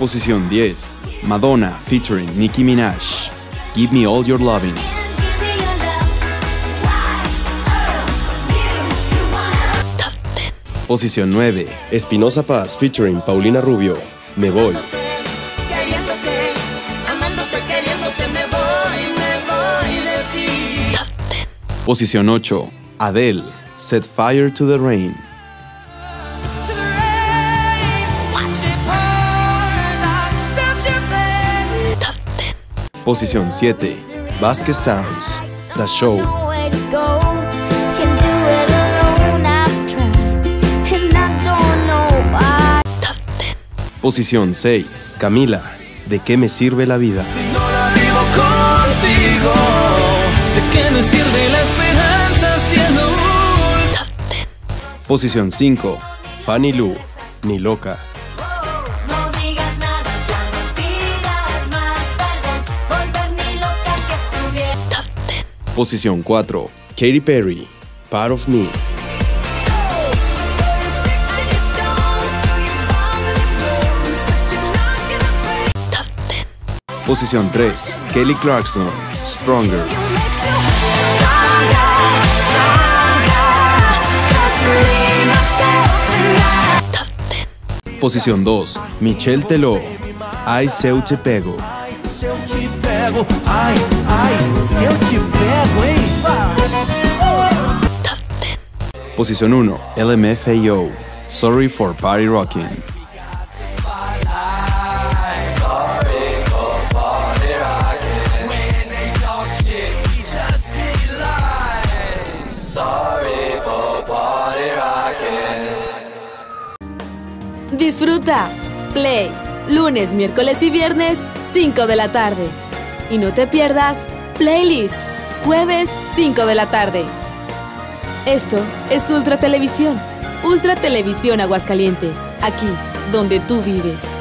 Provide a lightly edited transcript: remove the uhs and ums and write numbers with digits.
Posición 10. Madonna featuring Nicki Minaj. Give Me All Your Loving. Posición 9. Espinosa Paz featuring Paulina Rubio. Me voy. Posición 8. Adele, Set Fire to the Rain. Posición 7. Vasquez Sounds, The Show. Posición 6. Camila, ¿de qué me sirve la vida? Si no la vivo contigo, ¿de qué me sirve la esperanza siendo un top 10? Posición 5. Fanny Lu, Ni Loca. No digas nada, ya no pidas más, perdón, volver ni loca que estuviera. Top 10. Posición 4. Katy Perry, Part of Me. Posición 3. Kelly Clarkson, Stronger. Top 10. Posición 2. Michelle Teló, Ai Se Eu Te Pego. Se eu te pego, ai, ai, se eu te pego, hein? Top 10. Posición 1. LMFAO, Sorry for Party Rockin'. Disfruta. Play. Lunes, miércoles y viernes, 5 de la tarde. Y no te pierdas Playlist. Jueves, 5 de la tarde. Esto es Ultra Televisión. Ultra Televisión Aguascalientes. Aquí, donde tú vives.